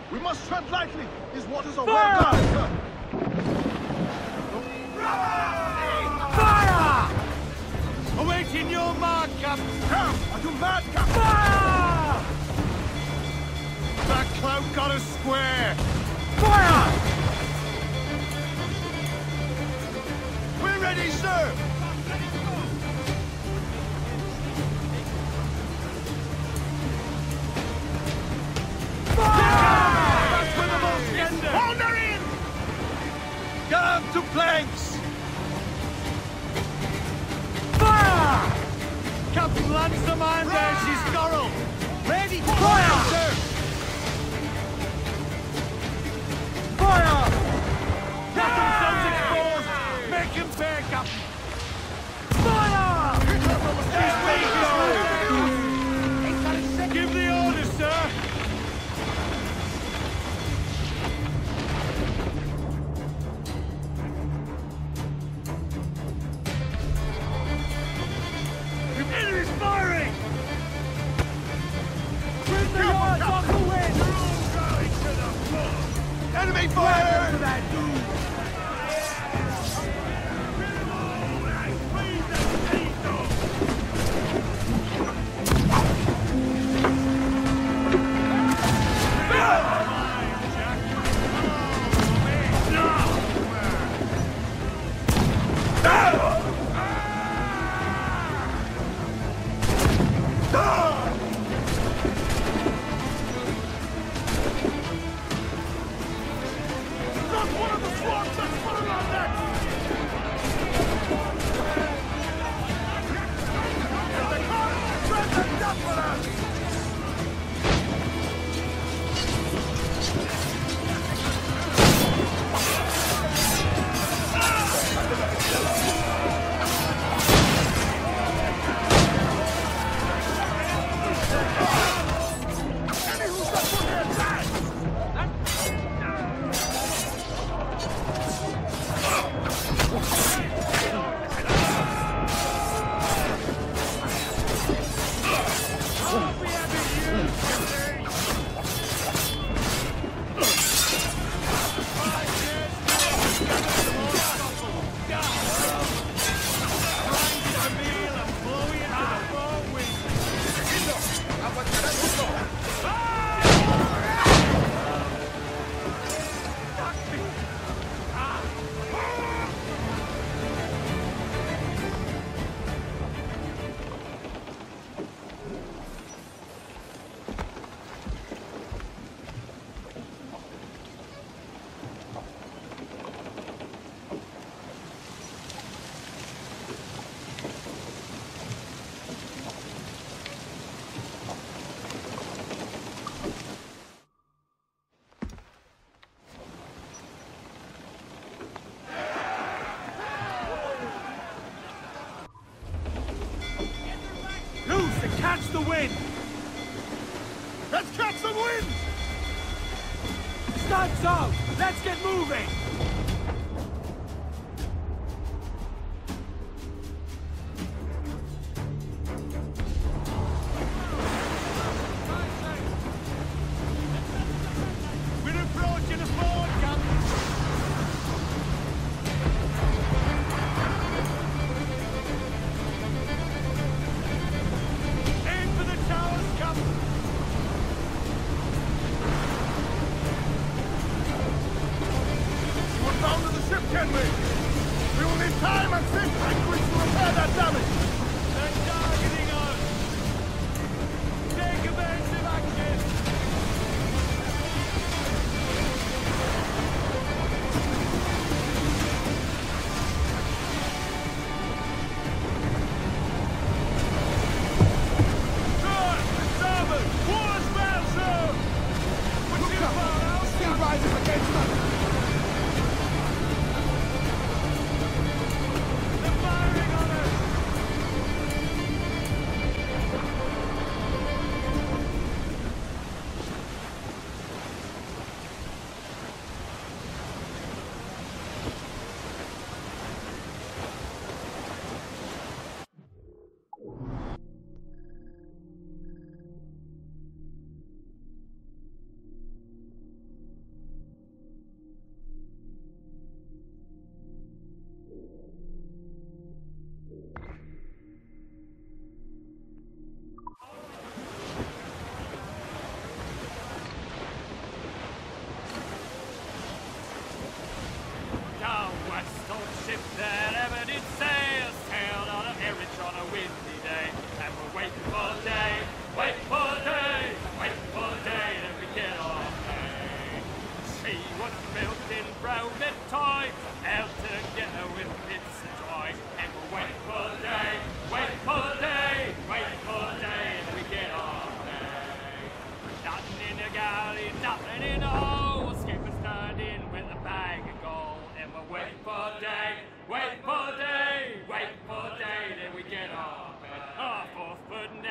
We must tread lightly. These waters are well guarded. Fire! Awaiting your mark, Captain. Come! Are you mad, Captain? Fire! That cloud got us square. Fire! We're ready, sir! Guard to planks! Fire! Captain lands the mine there, she's Coral! Ready! Fire! Sir. Fire! Captain sons exposed! Make him pay, Captain! Fire! He's weak, give the orders, sir! Enemy's firing! Bring the yards off the wind! Going to the floor! Enemy fire! To that dude! Catch the wind! Let's catch some wind! Stunts out! Let's get moving! We're approaching a forward, Captain! Aim for the towers, Captain!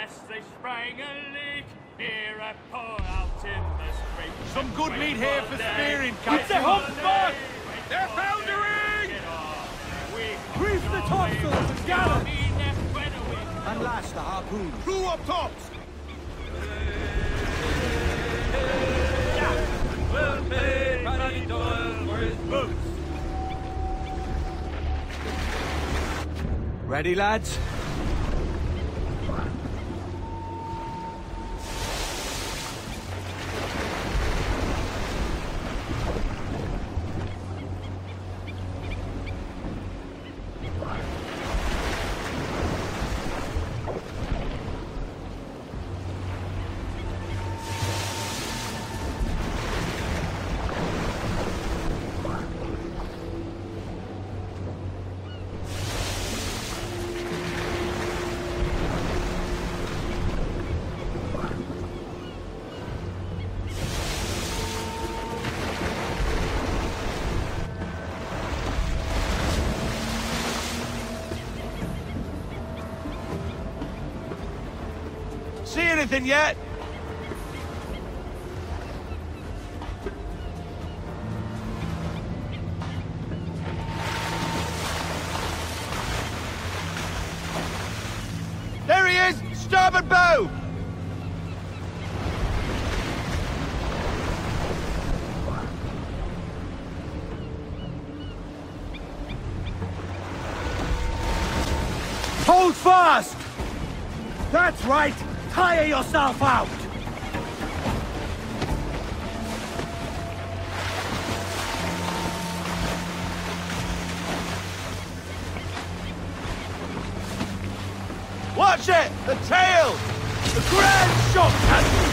unless they sprang a leak near a pour out in the street. Some good meat here for spearing, It's Captain. a hump spot! They're foundering! Reef the topsails and gallows! And lash the harpoons. Crew up tops! Well paid, Paddy Doyle, for his boots. Ready, lads? See anything yet? There he is! Starboard bow! Hold fast! That's right! Tire yourself out! Watch it! The tail! The grand shot, Captain!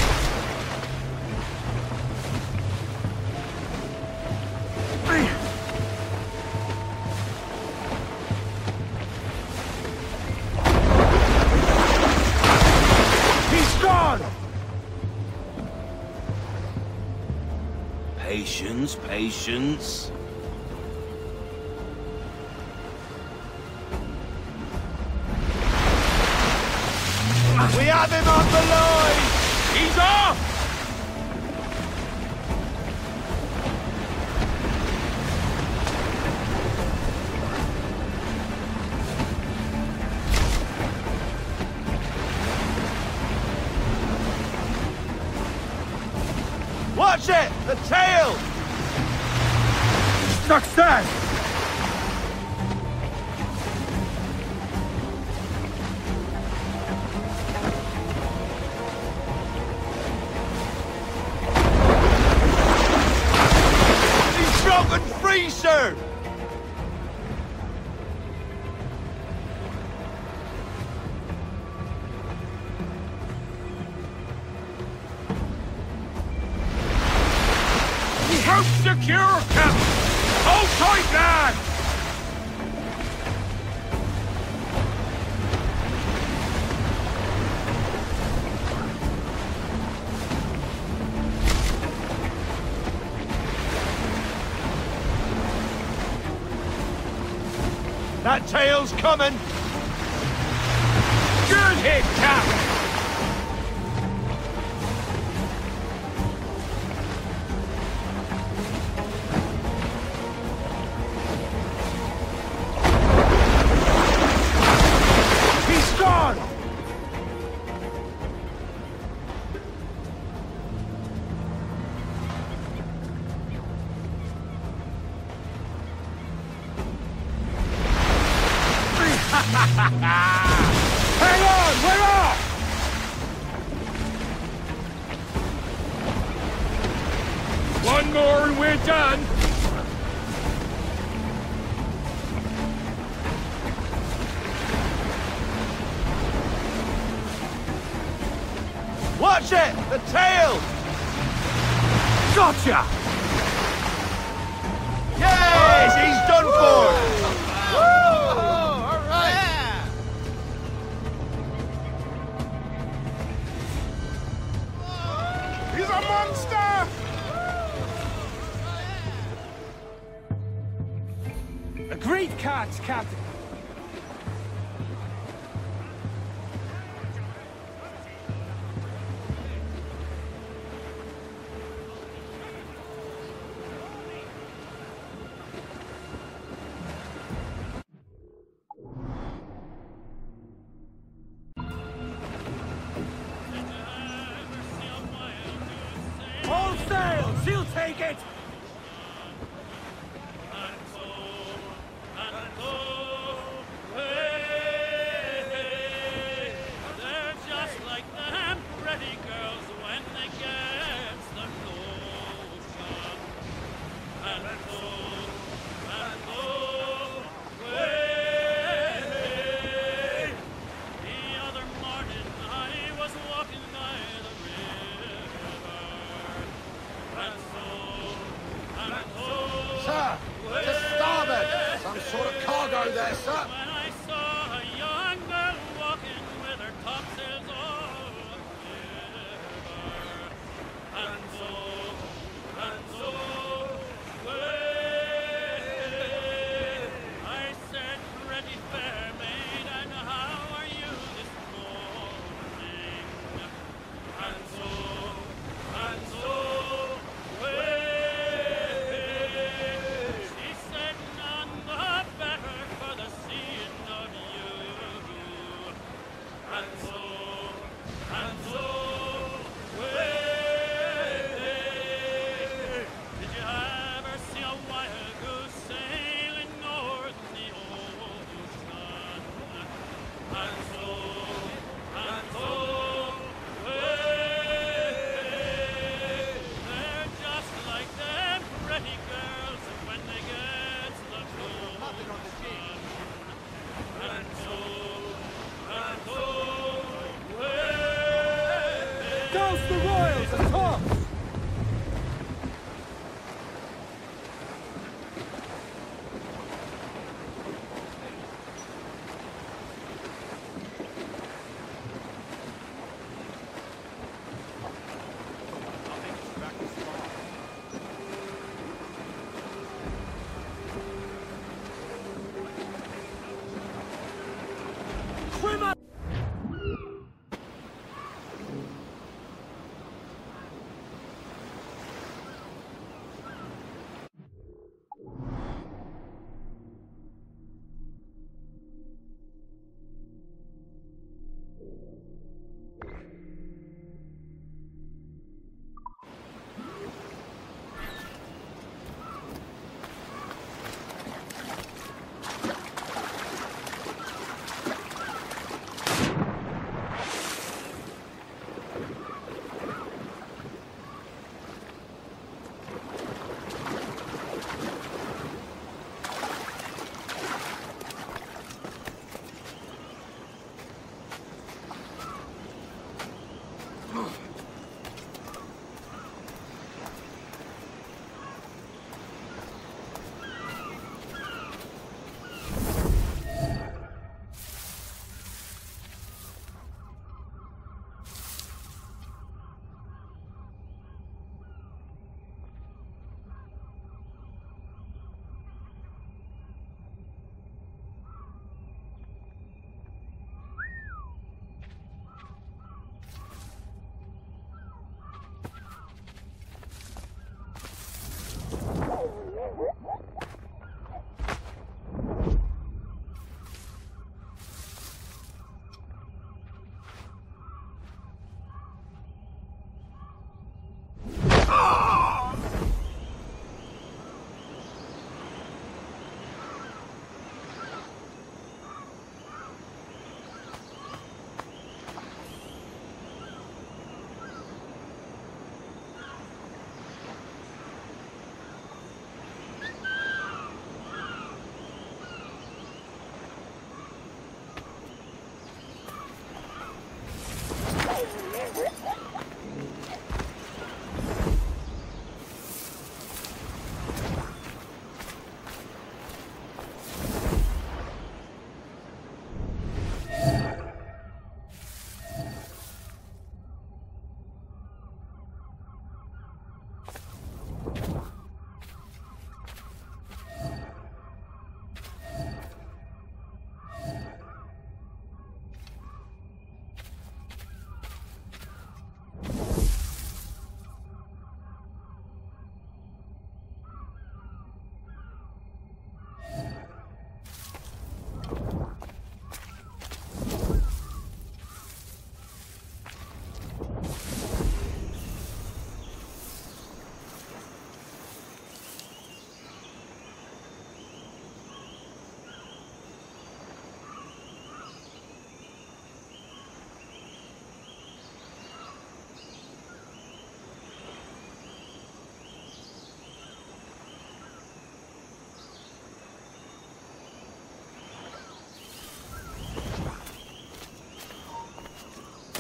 He's gone! Patience, patience. We have him on the line! He's off! Watch it! The tail! Success! He's strong and free, sir! Hope secure, Captain! Hold tight, lad! That tail's coming! Good hit, Cap! He's gone! Hang on! We're off! One more and we're done! Watch it! The tail! Gotcha! Yes! He's done for! He's a monster! A great catch, Captain. take it! They're just like them pretty girls when they get the notion. And away. The other morning I was walking by the river. And Sir, to starboard! Some sort of cargo there, sir! when I saw a young girl walking with her topsails all a-quiver. And so, away. I said, pretty fair maid, and how are you this morning? And so, away. She said, none the better for the seeing of you. And so, away. Did you ever see a wild goose sailing north in the ocean? And so, away. They're just like them pretty girls when they get the notion. And so, away. Douse the royals and tops!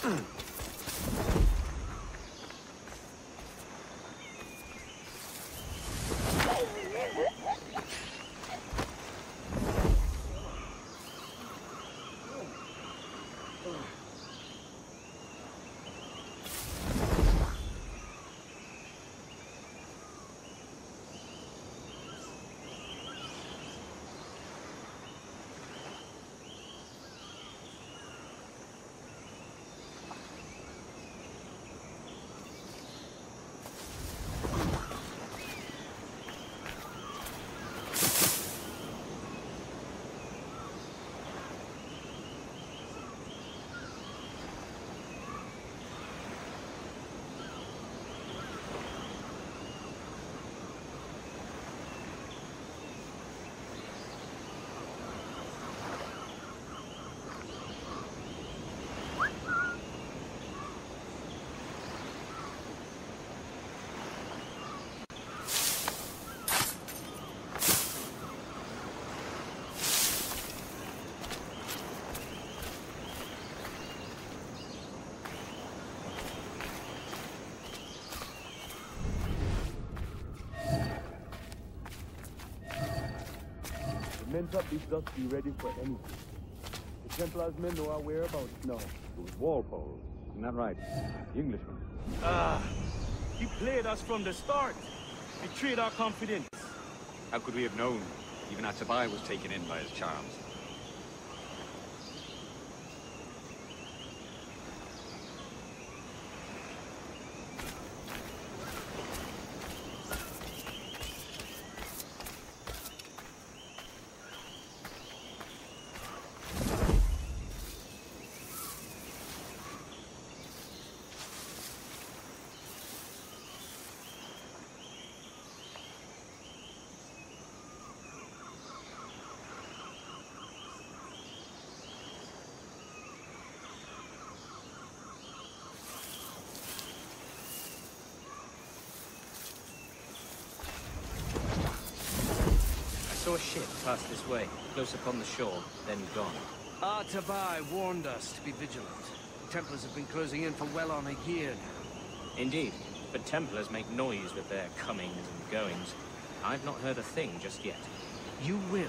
Men up these ducks be ready for anything. The Templars men know our whereabouts now. It was Walpole. Isn't that right? The Englishman. He played us from the start. Betrayed our confidence. How could we have known? Even Atabai was taken in by his charms. I saw a ship pass this way, close upon the shore, then gone. Atabai warned us to be vigilant. The Templars have been closing in for well on a year now. Indeed, but Templars make noise with their comings and goings. I've not heard a thing just yet. You will.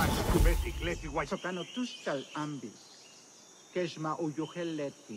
So κάνω τούσταλ άμπι. Κέσμα ο γιοχελέτη.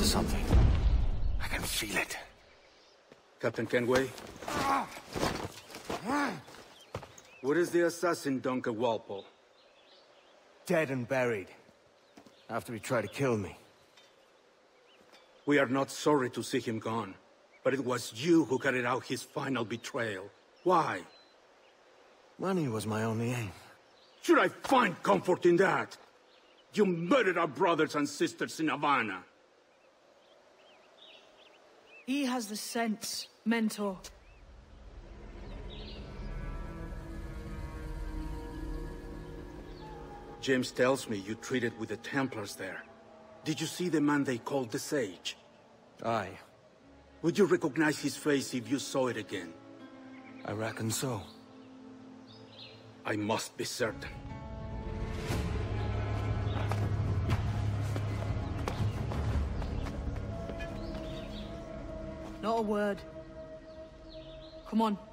something. I can feel it. Captain Kenway? Where is the assassin, Duncan Walpole? Dead and buried. After he tried to kill me. We are not sorry to see him gone, but it was you who carried out his final betrayal. Why? Money was my only aim. Should I find comfort in that? You murdered our brothers and sisters in Havana. He has the sense, Mentor. James tells me you traded with the Templars there. Did you see the man they called the Sage? Aye. Would you recognize his face if you saw it again? I reckon so. I must be certain. Not a word. Come on.